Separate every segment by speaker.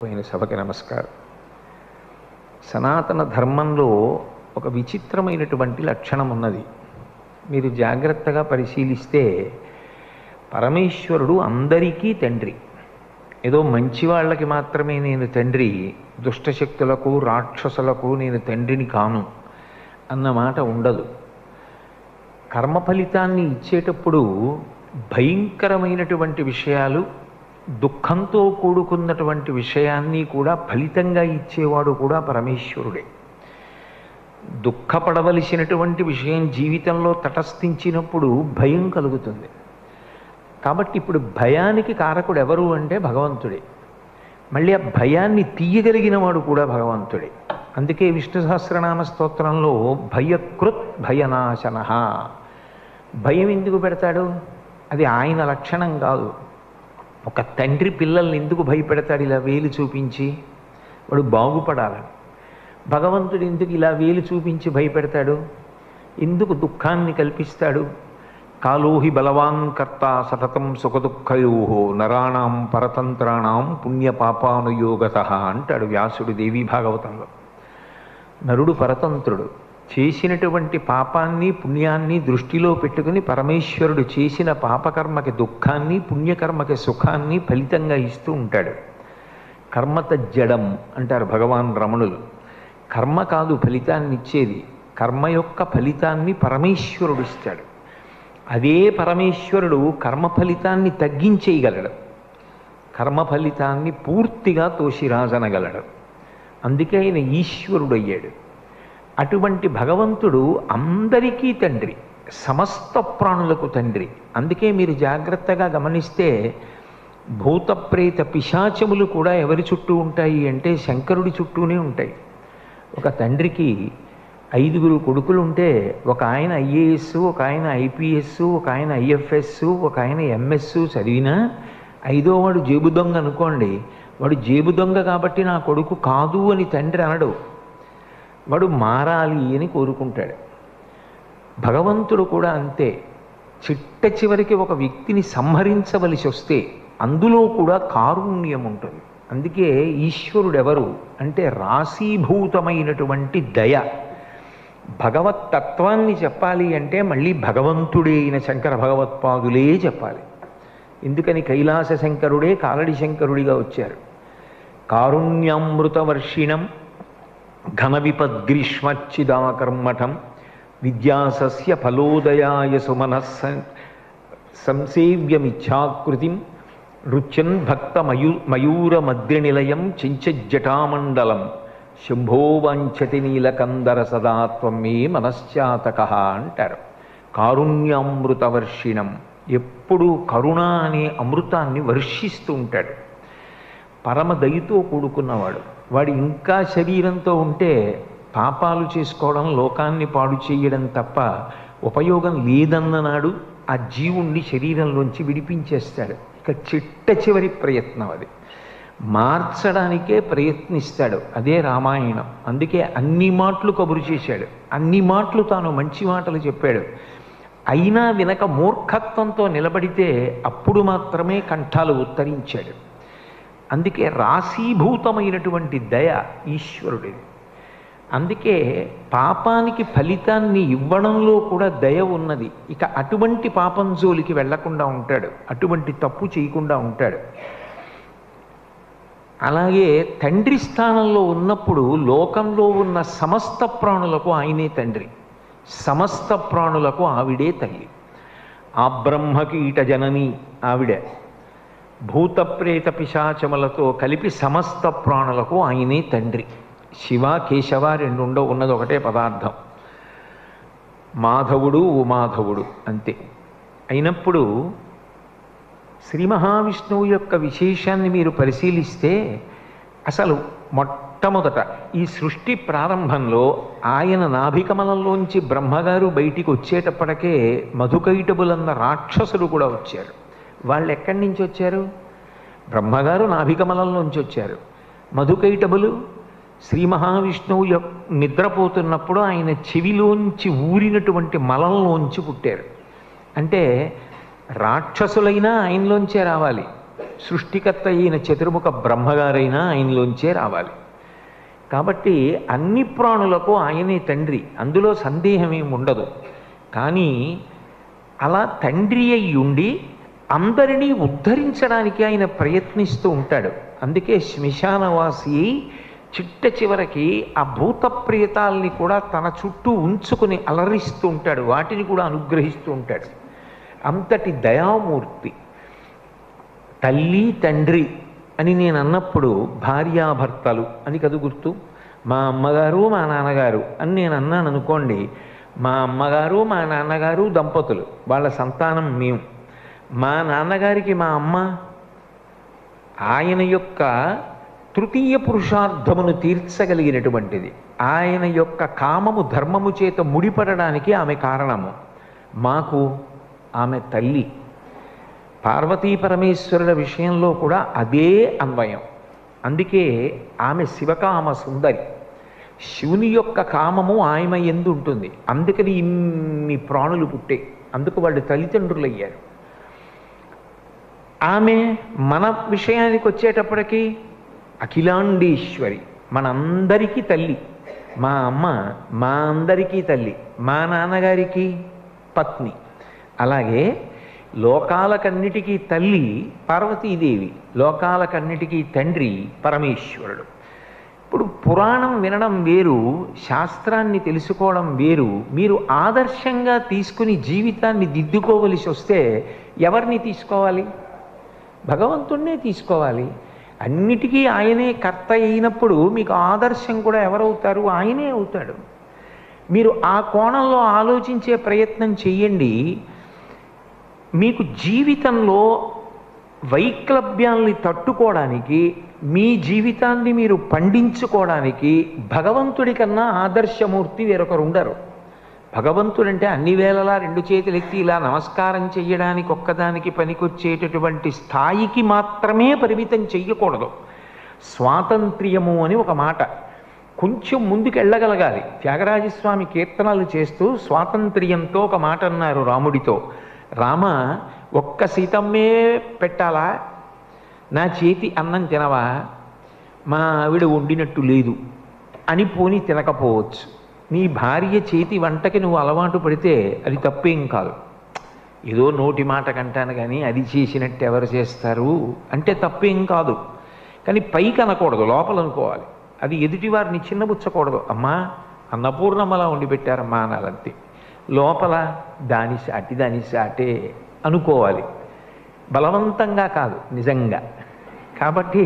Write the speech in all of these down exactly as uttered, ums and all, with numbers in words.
Speaker 1: పోయిన సభకి నమస్కారం. సనాతన ధర్మంలో ఒక విచిత్రమైనటువంటి లక్షణం ఉన్నది. మీరు జాగ్రత్తగా పరిశీలిస్తే పరమేశ్వరుడు అందరికీ తండ్రి. ఏదో మంచి వాళ్ళకి మాత్రమే నేను తండ్రి, దుష్టశక్తులకు రాక్షసులకు నేను తండ్రిని కాను అన్నమాట ఉండదు. కర్మ ఫలితాన్ని ఇచ్చేటప్పుడు భయంకరమైనటువంటి విషయాలు, దుఃఖంతో కూడుకున్నటువంటి విషయాన్ని కూడా ఫలితంగా ఇచ్చేవాడు కూడా పరమేశ్వరుడే. దుఃఖపడవలసినటువంటి విషయం జీవితంలో తటస్థించినప్పుడు భయం కలుగుతుంది. కాబట్టి ఇప్పుడు భయానికి కారకుడు ఎవరు అంటే భగవంతుడే. మళ్ళీ ఆ భయాన్ని తీయగలిగిన వాడు కూడా భగవంతుడే. అందుకే విష్ణు సహస్రనామ స్తోత్రంలో భయకృత్ భయనాశన. భయం ఎందుకు పెడతాడు? అది ఆయన లక్షణం కాదు. ఒక తండ్రి పిల్లల్ని ఎందుకు భయపెడతాడు ఇలా వేలు చూపించి? వాడు బాగుపడాలని. భగవంతుడు ఎందుకు ఇలా వేలు చూపించి భయపెడతాడు? ఎందుకు దుఃఖాన్ని కల్పిస్తాడు? కాలోహి బలవాన్ కర్త సతతం సుఖదుఃఖయోహో నరాణం పరతంత్రాణం పుణ్యపాపానుయోగత అంటాడు వ్యాసుడు దేవీ భాగవతంలో. నరుడు పరతంత్రుడు. చేసినటువంటి పాపాన్ని పుణ్యాన్ని దృష్టిలో పెట్టుకుని పరమేశ్వరుడు చేసిన పాపకర్మకి దుఃఖాన్ని, పుణ్యకర్మకి సుఖాన్ని ఫలితంగా ఇస్తూ ఉంటాడు. కర్మత జడం అంటారు భగవాన్ రమణులు. కర్మ కాదు ఫలితాన్ని ఇచ్చేది, కర్మ యొక్క ఫలితాన్ని పరమేశ్వరుడు ఇస్తాడు. అదే పరమేశ్వరుడు కర్మ ఫలితాన్ని తగ్గించేయగలడు, కర్మ ఫలితాన్ని పూర్తిగా తోసిరాజనగలడు. అందుకే ఆయన ఈశ్వరుడు అయ్యాడు. అటువంటి భగవంతుడు అందరికీ తండ్రి, సమస్త ప్రాణులకు తండ్రి. అందుకే మీరు జాగ్రత్తగా గమనిస్తే భూతప్రేత పిశాచములు కూడా ఎవరి చుట్టూ ఉంటాయి అంటే శంకరుడి చుట్టూనే ఉంటాయి. ఒక తండ్రికి ఐదుగురు కొడుకులు ఉంటే ఒక ఆయన ఐఏఎస్, ఒక ఆయన ఐపీఎస్, ఒక ఆయన ఐఎఫ్ఎస్, ఒక ఆయన ఎంఎస్ చదివినా ఐదో వాడు జేబు దొంగ అనుకోండి, వాడు జేబు దొంగ కాబట్టి నా కొడుకు కాదు అని తండ్రి అనడు, వాడు మారాలి అని కోరుకుంటాడు. భగవంతుడు కూడా అంతే. చిట్ట చివరికి ఒక వ్యక్తిని సంహరించవలసి వస్తే అందులో కూడా కారుణ్యం ఉంటుంది. అందుకే ఈశ్వరుడు ఎవరు అంటే రాశీభూతమైనటువంటి దయ. భగవత్ తత్వాన్ని చెప్పాలి అంటే మళ్ళీ భగవంతుడే అయిన శంకర భగవత్పాదులే చెప్పాలి. ఎందుకని కైలాస శంకరుడే కాలడి శంకరుడిగా వచ్చారు. కారుణ్యామృతవర్షిణం ఘన విపద్గ్రీష్మచ్చిదాకర్మఠం విద్యాసస్య ఫలోదయాయ సుమనః సంసేవ్యమిచ్ఛాకృతిం రుచ్యన్ భక్త మయూ మయూరమద్రినిలయం చించజ్జటామండలం శంభో వాంఛతి నీలకందర సదాత్వం మే మనశ్చాతక అంటారు. కారుణ్యామృతవర్షిణం, ఎప్పుడూ కరుణ అనే అమృతాన్ని వర్షిస్తూ ఉంటాడు. పరమ దయతో కూడుకున్నవాడు. వాడు ఇంకా శరీరంతో ఉంటే పాపాలు చేసుకోవడం, లోకాన్ని పాడు చేయడం తప్ప ఉపయోగం లేదన్ననాడు ఆ జీవుణ్ణి శరీరంలోంచి విడిపించేస్తాడు. ఇక చిట్ట చివరి ప్రయత్నం అది మార్చడానికే ప్రయత్నిస్తాడు. అదే రామాయణం. అందుకే అన్ని మాటలు కబురు చేశాడు, అన్ని మాటలు తాను మంచి మాటలు చెప్పాడు. అయినా వినక మూర్ఖత్వంతో నిలబడితే అప్పుడు మాత్రమే కంఠాలు ఉత్తరించాడు. అందుకే రాశీభూతమైనటువంటి దయ ఈశ్వరుడిది. అందుకే పాపానికి ఫలితాన్ని ఇవ్వడంలో కూడా దయ ఉన్నది. ఇక అటువంటి పాపం జోలికి వెళ్లకుండా ఉంటాడు, అటువంటి తప్పు చేయకుండా ఉంటాడు. అలాగే తండ్రి స్థానంలో ఉన్నప్పుడు లోకంలో ఉన్న సమస్త ప్రాణులకు ఆయనే తండ్రి, సమస్త ప్రాణులకు ఆవిడే తల్లి. ఆ బ్రహ్మకీట జనని ఆవిడే. భూతప్రేత పిశాచములతో కలిపి సమస్త ప్రాణులకు ఆయనే తండ్రి. శివ కేశవ రెండు ఉండవు, ఉన్నది ఒకటే పదార్థం, మాధవుడు ఉమాధవుడు అంతే. అయినప్పుడు శ్రీ మహావిష్ణువు యొక్క విశేషాన్ని మీరు పరిశీలిస్తే అసలు మొట్టమొదట ఈ సృష్టి ప్రారంభంలో ఆయన నాభికమలంలోంచి బ్రహ్మగారు బయటికి వచ్చేటప్పటికే మధుకైటబులన్న రాక్షసులు కూడా వచ్చారు. వాళ్ళు ఎక్కడి నుంచి వచ్చారు? బ్రహ్మగారు నాభికమలంలోంచి వచ్చారు. మధుకైటబులు శ్రీ మహావిష్ణువు నిద్రపోతున్నప్పుడు ఆయన చెవిలోంచి ఊరినటువంటి మలంలోంచి పుట్టారు. అంటే రాక్షసులైనా ఆయనలోంచే రావాలి, సృష్టికర్త అయిన చతుర్ముఖ బ్రహ్మగారైనా ఆయనలోంచే రావాలి. కాబట్టి అన్ని ప్రాణులకు ఆయనే తండ్రి, అందులో సందేహం ఏమి ఉండదు. కానీ అలా తండ్రి అయి ఉండి అందరినీ ఉద్ధరించడానికి ఆయన ప్రయత్నిస్తూ ఉంటాడు. అందుకే శ్మశానవాసి చిట్ట చివరికి ఆ భూత ప్రేతాల్ని కూడా తన చుట్టూ ఉంచుకుని అలరిస్తూ ఉంటాడు, వాటిని కూడా అనుగ్రహిస్తూ ఉంటాడు. అంతటి దయామూర్తి. తల్లి తండ్రి అని నేను అన్నప్పుడు భార్యాభర్తలు అని కదు గుర్తు. మా అమ్మగారు మా నాన్నగారు అని నేను అన్నాను అనుకోండి, మా అమ్మగారు మా నాన్నగారు దంపతులు, వాళ్ళ సంతానం మేము. మా నాన్నగారికి మా అమ్మ ఆయన యొక్క తృతీయ పురుషార్థమును తీర్చగలిగినటువంటిది. ఆయన యొక్క కామము ధర్మము చేత ముడిపడడానికి ఆమె కారణము. మాకు ఆమె తల్లి. పార్వతీ పరమేశ్వరుల విషయంలో కూడా అదే అన్వయం. అందుకే ఆమె శివకామ సుందరి. శివుని యొక్క కామము ఆమె యందు ఉంటుంది. అందుకని ఇన్ని ప్రాణులు పుట్టే, అందుకు వాళ్ళు తల్లిదండ్రులు అయ్యారు. ఆమె మన విషయానికి వచ్చేటప్పటికీ అఖిలాండేశ్వరి, మనందరికీ తల్లి. మా అమ్మ మా అందరికీ తల్లి, మా నాన్నగారికి పత్ని. అలాగే లోకాలకన్నిటికీ తల్లి పార్వతీదేవి, లోకాలకన్నిటికీ తండ్రి పరమేశ్వరుడు. ఇప్పుడు పురాణం వినడం వేరు, శాస్త్రాన్ని తెలుసుకోవడం వేరు. మీరు ఆదర్శంగా తీసుకుని జీవితాన్ని దిద్దుకోవలసి వస్తే ఎవరిని తీసుకోవాలి? భగవంతుణ్ణే తీసుకోవాలి. అన్నిటికీ ఆయనే కర్త అయినప్పుడు మీకు ఆదర్శం కూడా ఎవరవుతారు? ఆయనే అవుతాడు. మీరు ఆ కోణంలో ఆలోచించే ప్రయత్నం చెయ్యండి. మీకు జీవితంలో వైక్లభ్యాల్ని తట్టుకోవడానికి, మీ జీవితాన్ని మీరు పండించుకోవడానికి భగవంతుడి కన్నా ఆదర్శమూర్తి వేరొకరు ఉండరు. భగవంతుడంటే అన్ని వేళలా రెండు చేతులు ఎత్తి ఇలా నమస్కారం చెయ్యడానికి ఒక్కదానికి పనికొచ్చేటటువంటి స్థాయికి మాత్రమే పరిమితం చెయ్యకూడదు. స్వాతంత్ర్యము అని ఒక మాట, కొంచెం ముందుకు వెళ్ళగలగాలి. త్యాగరాజస్వామి కీర్తనలు చేస్తూ స్వాతంత్ర్యంతో ఒక మాట అన్నారు రాముడితో. రామ, ఒక్క సీతమ్మే పెట్టాలా? నా చేతి అన్నం తినవా? మా ఆవిడ వండినట్టు లేదు అని పోని తినకపోవచ్చు. నీ భార్య చేతి వంటకి నువ్వు అలవాటు పడితే అది తప్పేం కాదు. ఏదో నోటి మాట కంటాను కానీ అది చేసినట్టు ఎవరు చేస్తారు అంటే తప్పేం కాదు. కానీ పైకి అనకూడదు, లోపల అనుకోవాలి. అది ఎదుటివారిని చిన్నబుచ్చకూడదు. అమ్మా అన్నపూర్ణమ్మలా వండి పెట్టారమ్మా అనాలంతే. లోపల దాని సాటి దాని సాటే అనుకోవాలి, బలవంతంగా కాదు, నిజంగా. కాబట్టి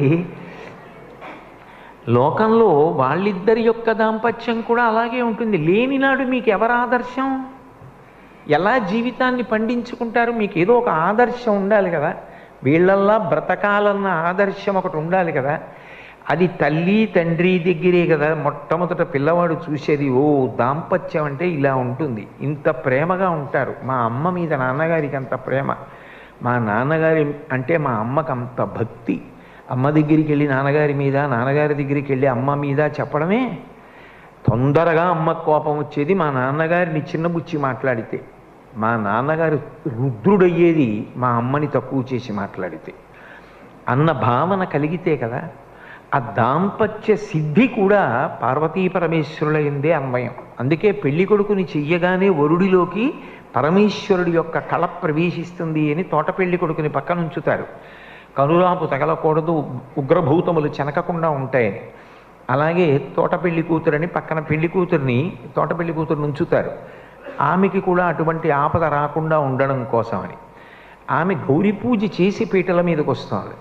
Speaker 1: లోకంలో వాళ్ళిద్దరి యొక్క దాంపత్యం కూడా అలాగే ఉంటుంది. లేనినాడు మీకు ఎవరు ఆదర్శం? ఎలా జీవితాన్ని పండించుకుంటారు? మీకు ఏదో ఒక ఆదర్శం ఉండాలి కదా. వీళ్ళల్లా బ్రతకాలన్న ఆదర్శం ఒకటి ఉండాలి కదా. అది తల్లి తండ్రి దగ్గరే కదా మొట్టమొదట పిల్లవాడు చూసేది. ఓ దాంపత్యం అంటే ఇలా ఉంటుంది, ఇంత ప్రేమగా ఉంటారు. మా అమ్మ మీద నాన్నగారికి అంత ప్రేమ, మా నాన్నగారి అంటే మా అమ్మకు అంత భక్తి. అమ్మ దగ్గరికి వెళ్ళి నాన్నగారి మీద, నాన్నగారి దగ్గరికి వెళ్ళి అమ్మ మీద చెప్పడమే. తొందరగా అమ్మ కోపం వచ్చేది మా నాన్నగారిని చిన్నబుచ్చి మాట్లాడితే. మా నాన్నగారు రుద్రుడయ్యేది మా అమ్మని తక్కువ చేసి మాట్లాడితే. అన్న భావన కలిగితే కదా. ఆ దాంపత్య సిద్ధి కూడా పార్వతీ పరమేశ్వరుల ఎందే అన్వయం. అందుకే పెళ్లి కొడుకుని చెయ్యగానే వరుడిలోకి పరమేశ్వరుడి యొక్క కళ ప్రవేశిస్తుంది అని తోట పెళ్లి కొడుకుని పక్కన ఉంచుతారు. కనురాపు తగలకూడదు, ఉగ్రభూతములు చెనకకుండా ఉంటాయని. అలాగే తోట పెళ్లి కూతురని పక్కన పెళ్లి కూతురిని తోట పెళ్లి కూతురుని ఉంచుతారు. ఆమెకి కూడా అటువంటి ఆపద రాకుండా ఉండడం కోసమని. ఆమె గౌరీ పూజ చేసి పీటల మీదకి వస్తుంది.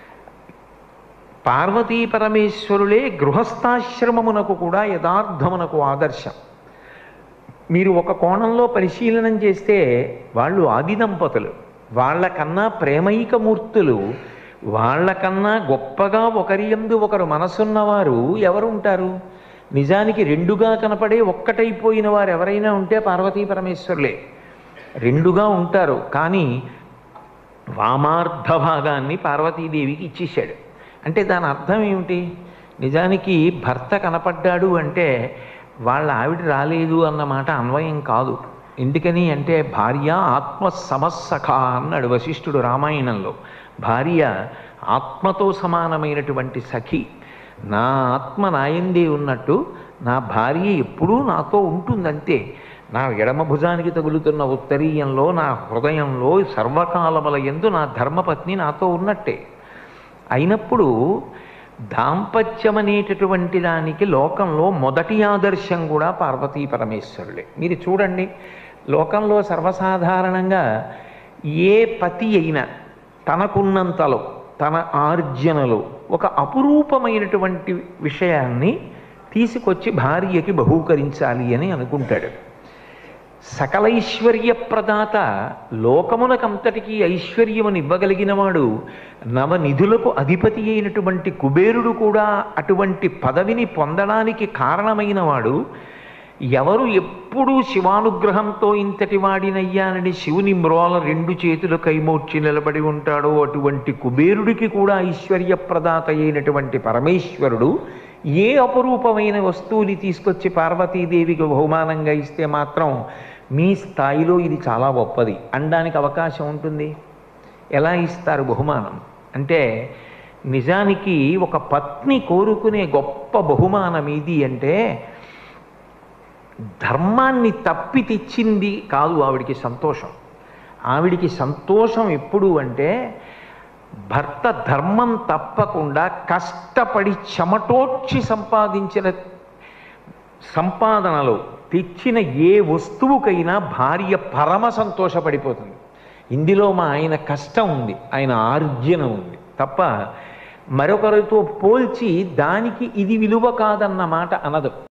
Speaker 1: పార్వతీ పరమేశ్వరులే గృహస్థాశ్రమమునకు కూడా యథార్థమునకు ఆదర్శం. మీరు ఒక కోణంలో పరిశీలనం చేస్తే వాళ్ళు ఆది దంపతులు, వాళ్ళకన్నా ప్రేమైకమూర్తులు, వాళ్ళకన్నా గొప్పగా ఒకరి యందు ఒకరు మనసున్నవారు ఎవరు ఉంటారు? నిజానికి రెండుగా కనపడే ఒక్కటైపోయిన వారు ఎవరైనా ఉంటే పార్వతీ పరమేశ్వరులే. రెండుగా ఉంటారు, కానీ వామార్ధ భాగాన్ని పార్వతీదేవికి ఇచ్చేశాడు. అంటే దాని అర్థం ఏమిటి? నిజానికి భర్త కనపడ్డాడు అంటే వాళ్ళ ఆవిడ రాలేదు అన్నమాట అన్వయం కాదు. ఎందుకని అంటే భార్య ఆత్మ సమస్సఖ అన్నాడు వశిష్ఠుడు రామాయణంలో. భార్య ఆత్మతో సమానమైనటువంటి సఖి. నా ఆత్మ నాయందే ఉన్నట్టు నా భార్య ఎప్పుడూ నాతో ఉంటుందంతే. నా ఎడమ భుజానికి తగులుతున్న ఉత్తరీయంలో, నా హృదయంలో సర్వకాలముల యందు నా ధర్మపత్ని నాతో ఉన్నట్టే. అయినప్పుడు దాంపత్యం అనేటటువంటి దానికి లోకంలో మొదటి ఆదర్శం కూడా పార్వతీ పరమేశ్వరులే. మీరు చూడండి, లోకంలో సర్వసాధారణంగా ఏ పతి అయినా తనకున్నంతలో తన ఆర్జనలో ఒక అపురూపమైనటువంటి విషయాన్ని తీసుకొచ్చి భార్యకి బహూకరించాలి అని అనుకుంటాడు. సకలైశ్వర్య ప్రదాత, లోకమునకంతటికీ ఐశ్వర్యమును ఇవ్వగలిగిన వాడు, నవనిధులకు అధిపతి అయినటువంటి కుబేరుడు కూడా అటువంటి పదవిని పొందడానికి కారణమైన వాడు, ఎవరు ఎప్పుడూ శివానుగ్రహంతో ఇంతటి వాడినయ్యానని శివుని మ్రోల రెండు చేతులు కైమోర్చి నిలబడి ఉంటాడో అటువంటి కుబేరుడికి కూడా ఐశ్వర్య ప్రదాత అయినటువంటి పరమేశ్వరుడు ఏ అపరూపమైన వస్తువుని తీసుకొచ్చి పార్వతీదేవికి బహుమానంగా ఇస్తే మాత్రం మీ స్థాయిలో ఇది చాలా గొప్పది అనడానికి అవకాశం ఉంటుంది? ఎలా ఇస్తారు బహుమానం అంటే? నిజానికి ఒక పత్ని కోరుకునే గొప్ప బహుమానం ఇది అంటే, ధర్మాన్ని తప్పి తెచ్చింది కాదు ఆవిడికి సంతోషం. ఆవిడికి సంతోషం ఎప్పుడు అంటే, భర్త ధర్మం తప్పకుండా కష్టపడి చెమటోడ్చి సంపాదించిన సంపాదనలో తెచ్చిన ఏ వస్తువుకైనా భార్య పరమ సంతోషపడిపోతుంది. ఇందులో మా ఆయన కష్టం ఉంది, ఆయన ఆర్జన ఉంది తప్ప మరొకరితో పోల్చి దానికి ఇది విలువ కాదన్న మాట అనదు.